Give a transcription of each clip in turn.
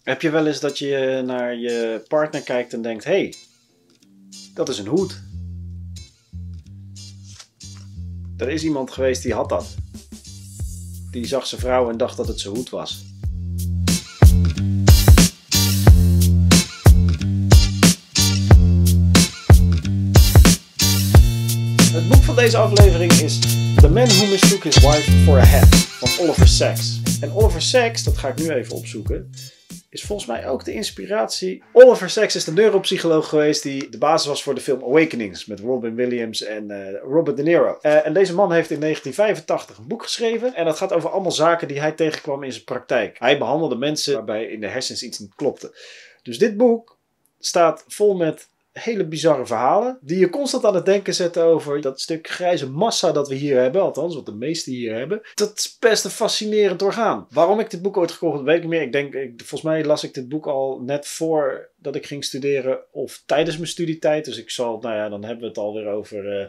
Heb je wel eens dat je naar je partner kijkt en denkt... Hé, dat is een hoed. Er is iemand geweest die had dat. Die zag zijn vrouw en dacht dat het zijn hoed was. Het boek van deze aflevering is The Man Who Mistook His Wife for a Hat van Oliver Sacks. En Oliver Sacks, dat ga ik nu even opzoeken, is volgens mij ook de inspiratie. Oliver Sacks is de neuropsycholoog geweest die de basis was voor de film Awakenings met Robin Williams en Robert De Niro. En deze man heeft in 1985 een boek geschreven en dat gaat over allemaal zaken die hij tegenkwam in zijn praktijk. Hij behandelde mensen waarbij in de hersens iets niet klopte. Dus dit boek staat vol met hele bizarre verhalen die je constant aan het denken zetten over dat stuk grijze massa dat we hier hebben, althans wat de meesten hier hebben. Dat is best een fascinerend orgaan. Waarom ik dit boek ooit gekocht heb, weet ik niet meer. Volgens mij las ik dit boek al net voordat ik ging studeren of tijdens mijn studietijd. Dus ik zal, dan hebben we het alweer over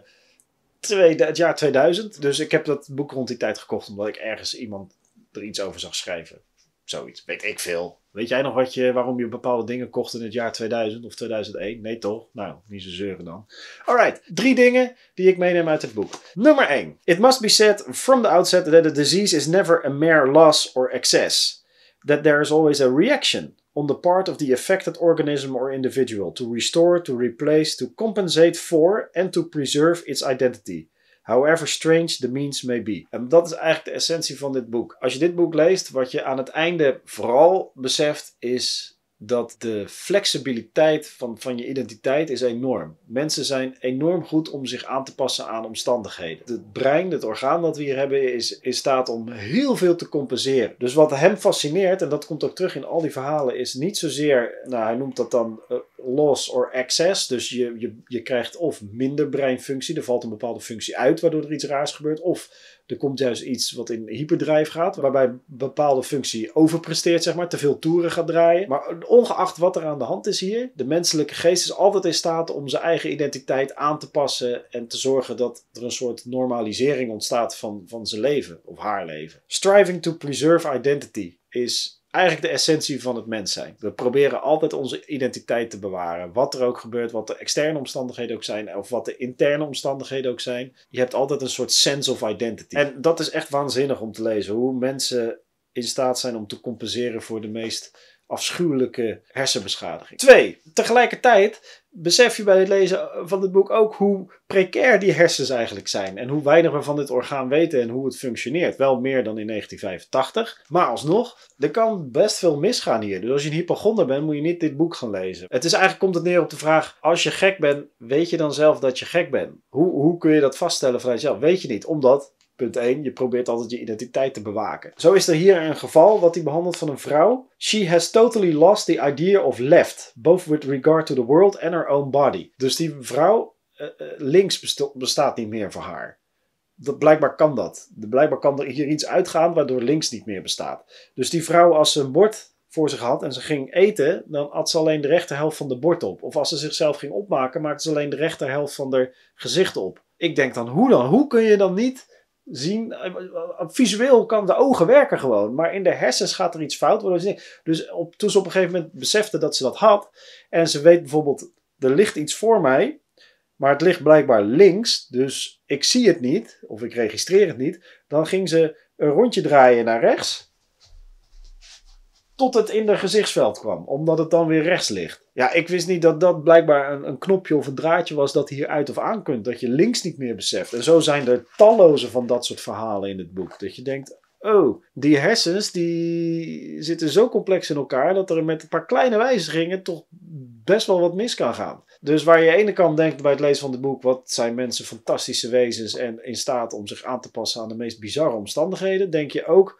het jaar 2000. Dus ik heb dat boek rond die tijd gekocht omdat ik ergens iemand er iets over zag schrijven. Zoiets, weet ik veel. Weet jij nog waarom je bepaalde dingen kocht in het jaar 2000 of 2001? Nee toch? Nou, niet zo zeuren dan. Alright, 3 dingen die ik meeneem uit het boek. Nummer 1. It must be said from the outset that a disease is never a mere loss or excess. That there is always a reaction on the part of the affected organism or individual to restore, to replace, to compensate for and to preserve its identity. However strange the means may be. En dat is eigenlijk de essentie van dit boek. Als je dit boek leest, wat je aan het einde vooral beseft is dat de flexibiliteit van je identiteit is enorm. Mensen zijn enorm goed om zich aan te passen aan omstandigheden. Het brein, het orgaan dat we hier hebben, is in staat om heel veel te compenseren. Dus wat hem fascineert, en dat komt ook terug in al die verhalen, is niet zozeer, hij noemt dat dan loss or excess. Dus je krijgt of minder breinfunctie, er valt een bepaalde functie uit waardoor er iets raars gebeurt, of er komt juist iets wat in hyperdrive gaat, waarbij een bepaalde functie overpresteert, zeg maar, te veel toeren gaat draaien. Maar ongeacht wat er aan de hand is hier, de menselijke geest is altijd in staat om zijn eigen identiteit aan te passen en te zorgen dat er een soort normalisering ontstaat van zijn leven of haar leven. Striving to preserve identity is eigenlijk de essentie van het mens zijn. We proberen altijd onze identiteit te bewaren. Wat er ook gebeurt, wat de externe omstandigheden ook zijn, of wat de interne omstandigheden ook zijn. Je hebt altijd een soort sense of identity. En dat is echt waanzinnig om te lezen. Hoe mensen in staat zijn om te compenseren voor de meest afschuwelijke hersenbeschadiging. 2. Tegelijkertijd besef je bij het lezen van dit boek ook hoe precair die hersens eigenlijk zijn. En hoe weinig we van dit orgaan weten en hoe het functioneert. Wel meer dan in 1985. Maar alsnog, er kan best veel misgaan hier. Dus als je een hypochonder bent, moet je niet dit boek gaan lezen. Komt het neer op de vraag, als je gek bent, weet je dan zelf dat je gek bent? Hoe kun je dat vaststellen vanuit jezelf? Weet je niet, omdat... Punt 1, je probeert altijd je identiteit te bewaken. Zo is er hier een geval wat hij behandelt van een vrouw. She has totally lost the idea of left, both with regard to the world and her own body. Dus die vrouw, links bestaat niet meer voor haar. Blijkbaar kan dat. Blijkbaar kan er hier iets uitgaan waardoor links niet meer bestaat. Dus die vrouw, als ze een bord voor zich had en ze ging eten, dan at ze alleen de rechterhelft van de bord op. Of als ze zichzelf ging opmaken, maakte ze alleen de rechterhelft van haar gezicht op. Ik denk dan? Hoe kun je dan niet zien, visueel kan de ogen werken gewoon, maar in de hersens gaat er iets fout. Dus toen ze op een gegeven moment besefte dat ze dat had, en ze weet bijvoorbeeld, er ligt iets voor mij, maar het ligt blijkbaar links, dus ik zie het niet, of ik registreer het niet, dan ging ze een rondje draaien naar rechts, tot het in haar gezichtsveld kwam, omdat het dan weer rechts ligt. Ja, ik wist niet dat dat blijkbaar een knopje of een draadje was dat hier uit of aan kunt. Dat je links niet meer beseft. En zo zijn er talloze van dat soort verhalen in het boek. Dat je denkt, oh, die hersens die zitten zo complex in elkaar dat er met een paar kleine wijzigingen toch best wel wat mis kan gaan. Dus waar je aan de ene kant denkt bij het lezen van het boek, wat zijn mensen fantastische wezens en in staat om zich aan te passen aan de meest bizarre omstandigheden, denk je ook,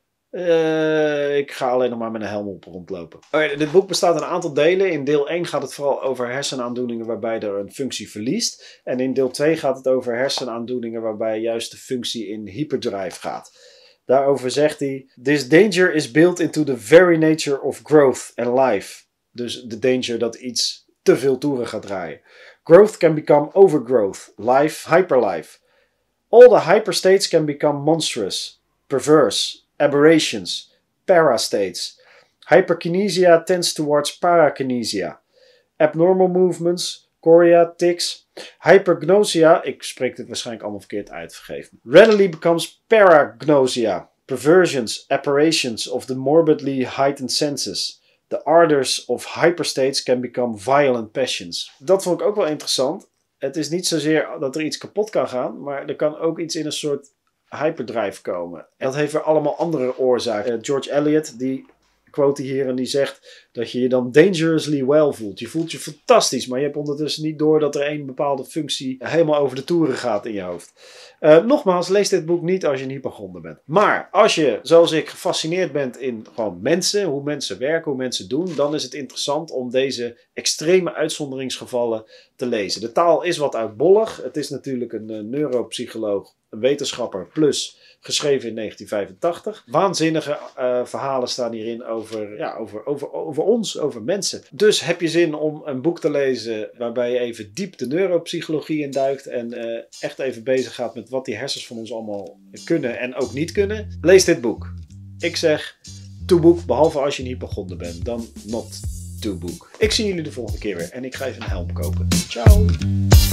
ik ga alleen nog maar met een helm op rondlopen. Dit boek bestaat uit een aantal delen. In deel 1 gaat het vooral over hersenaandoeningen waarbij er een functie verliest. En in deel 2 gaat het over hersenaandoeningen waarbij juist de functie in hyperdrive gaat. Daarover zegt hij: This danger is built into the very nature of growth and life. Dus de danger dat iets te veel toeren gaat draaien. Growth can become overgrowth. Life, hyperlife. All the hyperstates can become monstrous, perverse, aberrations, parastates. Hyperkinesia tends towards parakinesia. Abnormal movements, chorea, tics. Hypergnosia, ik spreek dit waarschijnlijk allemaal verkeerd uit, vergeef me. Readily becomes paragnosia. Perversions, apparitions of the morbidly heightened senses. The ardors of hyperstates can become violent passions. Dat vond ik ook wel interessant. Het is niet zozeer dat er iets kapot kan gaan, maar er kan ook iets in een soort hyperdrive komen. En dat heeft weer allemaal andere oorzaken. George Eliot, die quote hier en die zegt dat je je dan dangerously well voelt. Je voelt je fantastisch, maar je hebt ondertussen niet door dat er een bepaalde functie helemaal over de toeren gaat in je hoofd. Nogmaals, lees dit boek niet als je een hypochonder bent. Maar als je, zoals ik, gefascineerd bent in gewoon mensen, hoe mensen werken, hoe mensen doen, dan is het interessant om deze extreme uitzonderingsgevallen te lezen. De taal is wat uitbollig. Het is natuurlijk een neuropsycholoog, een wetenschapper, plus geschreven in 1985. Waanzinnige verhalen staan hierin over ons, over mensen. Dus heb je zin om een boek te lezen waarbij je even diep de neuropsychologie induikt en echt even bezig gaat met wat die hersens van ons allemaal kunnen en ook niet kunnen? Lees dit boek. Ik zeg to boek, behalve als je een hypochonder bent, dan not to book. Ik zie jullie de volgende keer weer en ik ga even een helm kopen. Ciao!